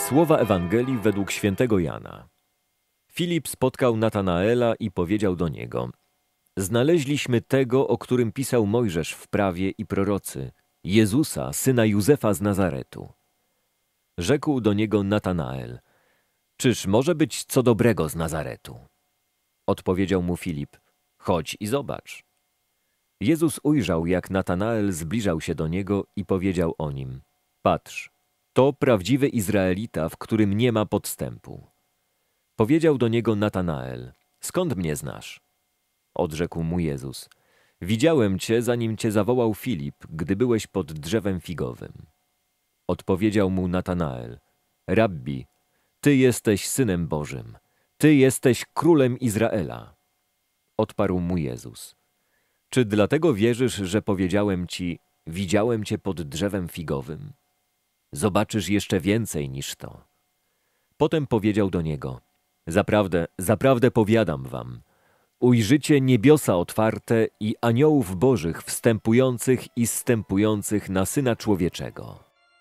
Słowa Ewangelii według świętego Jana. Filip spotkał Natanaela i powiedział do niego: znaleźliśmy tego, o którym pisał Mojżesz w prawie i prorocy, Jezusa, syna Józefa z Nazaretu. Rzekł do niego Natanael: czyż może być co dobrego z Nazaretu? Odpowiedział mu Filip: chodź i zobacz. Jezus ujrzał, jak Natanael zbliżał się do niego i powiedział o nim: patrz, to prawdziwy Izraelita, w którym nie ma podstępu. Powiedział do niego Natanael: skąd mnie znasz? Odrzekł mu Jezus: widziałem cię, zanim cię zawołał Filip, gdy byłeś pod drzewem figowym. Odpowiedział mu Natanael: Rabbi, ty jesteś Synem Bożym, ty jesteś Królem Izraela. Odparł mu Jezus: czy dlatego wierzysz, że powiedziałem ci: widziałem cię pod drzewem figowym? Zobaczysz jeszcze więcej niż to. Potem powiedział do niego: zaprawdę, zaprawdę powiadam wam, ujrzycie niebiosa otwarte i aniołów bożych wstępujących i zstępujących na Syna Człowieczego.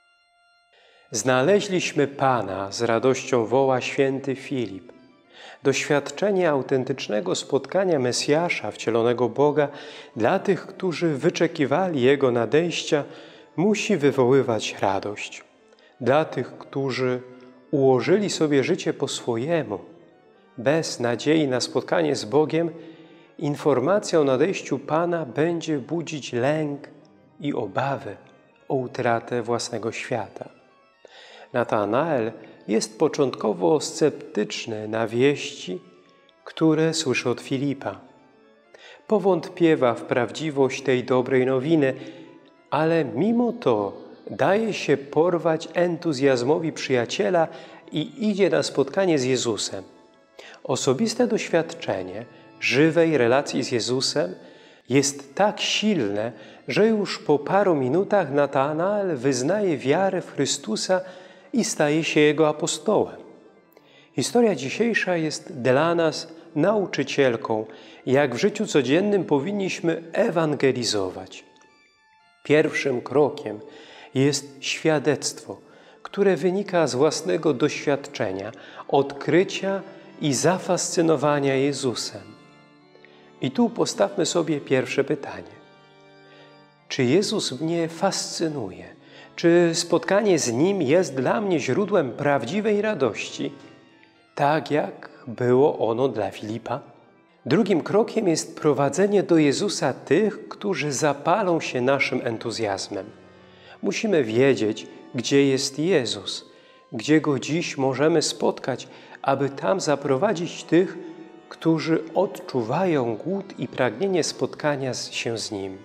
Znaleźliśmy Pana, z radością woła święty Filip. Doświadczenie autentycznego spotkania Mesjasza, wcielonego Boga, dla tych, którzy wyczekiwali Jego nadejścia, musi wywoływać radość. Dla tych, którzy ułożyli sobie życie po swojemu, bez nadziei na spotkanie z Bogiem, informacja o nadejściu Pana będzie budzić lęk i obawy o utratę własnego świata. Natanael jest początkowo sceptyczny na wieści, które słyszy od Filipa. Powątpiewa w prawdziwość tej dobrej nowiny, ale mimo to daje się porwać entuzjazmowi przyjaciela i idzie na spotkanie z Jezusem. Osobiste doświadczenie żywej relacji z Jezusem jest tak silne, że już po paru minutach Natanael wyznaje wiarę w Chrystusa i staje się Jego apostołem. Historia dzisiejsza jest dla nas nauczycielką, jak w życiu codziennym powinniśmy ewangelizować. Pierwszym krokiem jest świadectwo, które wynika z własnego doświadczenia, odkrycia i zafascynowania Jezusem. I tu postawmy sobie pierwsze pytanie. Czy Jezus mnie fascynuje? Czy spotkanie z Nim jest dla mnie źródłem prawdziwej radości, tak jak było ono dla Filipa? Drugim krokiem jest prowadzenie do Jezusa tych, którzy zapalą się naszym entuzjazmem. Musimy wiedzieć, gdzie jest Jezus, gdzie Go dziś możemy spotkać, aby tam zaprowadzić tych, którzy odczuwają głód i pragnienie spotkania się z Nim.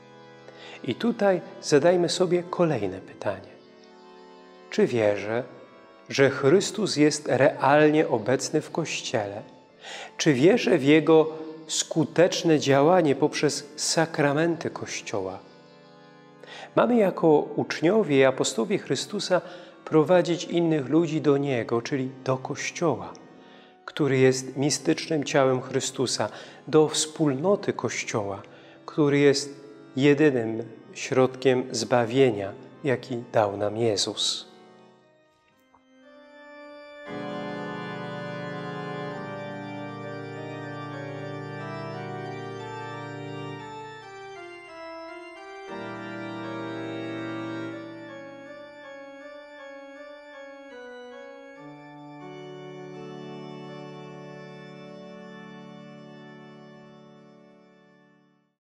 I tutaj zadajmy sobie kolejne pytanie. Czy wierzę, że Chrystus jest realnie obecny w Kościele? Czy wierzę w Jego skuteczne działanie poprzez sakramenty Kościoła? Mamy jako uczniowie i apostołowie Chrystusa prowadzić innych ludzi do Niego, czyli do Kościoła, który jest mistycznym ciałem Chrystusa, do wspólnoty Kościoła, który jest jedynym środkiem zbawienia, jaki dał nam Jezus.